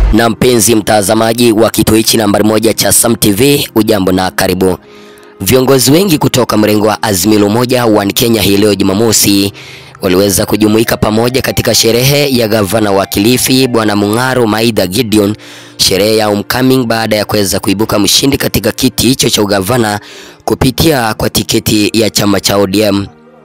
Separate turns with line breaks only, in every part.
Na mpenzi mtazamaji wa kituo hichi nambari 1 cha Sam TV, ujambo na karibu. Viongozi wengi kutoka mrengo wa Azimio Moja wa Kenya hii leo Jumamosi waliweza kujumuika pamoja katika sherehe ya gavana wa Kilifi Bwana Mung'aro Maitha Gideon, sherehe ya homecoming baada ya kuweza kuibuka mshindi katika kiti hicho cha ugavana kupitia kwa tiketi ya chama cha ODM.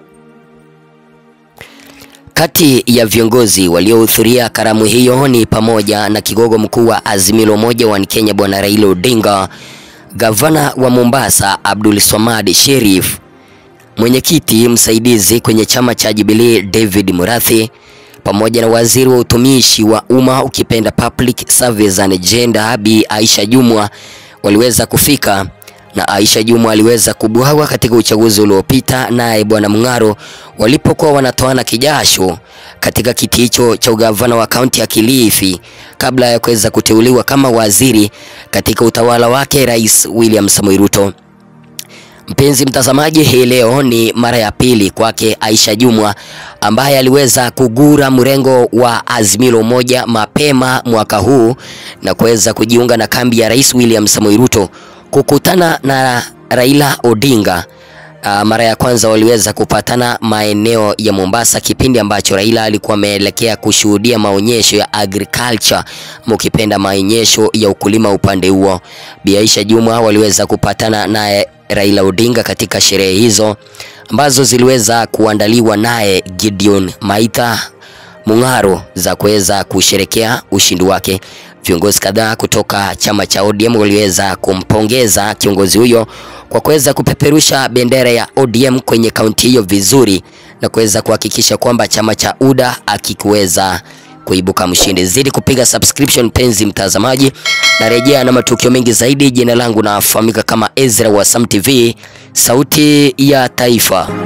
Kati ya viongozi waliohudhuria karamu hiyo ni pamoja na kigogo mkuu wa Azimio Moja wa Kenya Bwana RAILA ODINGA, gavana wa Mombasa Abdul Swamad Sherif, mwenyekiti msaidizi kwenye chama cha Jubilee David Murathi, pamoja na waziri wa utumishi wa umma ukipenda Public Service and Gender Bi Aisha Jomwa waliweza kufika, na Aisha Jomwa aliweza kubwaga katika uchaguzi uliopita naye Bwana Mung'aro walipokuwa wanatoana kijasho katika kiti hicho cha ugavana wa kaunti ya Kilifi kabla ya kuweza kuteuliwa kama waziri katika utawala wake Rais William Samoei Ruto. Mpenzi mtazamaji, hii leo ni mara ya pili kwake Aisha Jomwa ambaye aliweza kugura mrengo wa Azimio Moja mapema mwaka huu na kuweza kujiunga na kambi ya Rais William Samoei Ruto kukutana na RAILA ODINGA. Mara ya kwanza waliweza kupatana maeneo ya Mombasa kipindi ambacho RAILA alikuwa ameelekea kushuhudia maonyesho ya agriculture, mkipenda maonyesho ya ukulima upande huo. Bi Aisha Jomwa waliweza kupatana naye RAILA ODINGA katika sherehe hizo ambazo ziliweza kuandaliwa naye Gideon Maitha Mung'aro za kuweza kusherekea ushindi wake. Viongozi kadhaa kutoka chama cha ODM waliweza kumpongeza kiongozi huyo kwa kuweza kupeperusha bendera ya ODM kwenye kaunti hiyo vizuri na kuweza kuhakikisha kwamba chama cha UDA akikuweza kuibuka mshindi. Zidi kupiga subscription penzi mtazamaji, na rejea na matukio mengi zaidi. Jina langu nafahamika kama Ezra wa Sam TV, sauti ya taifa.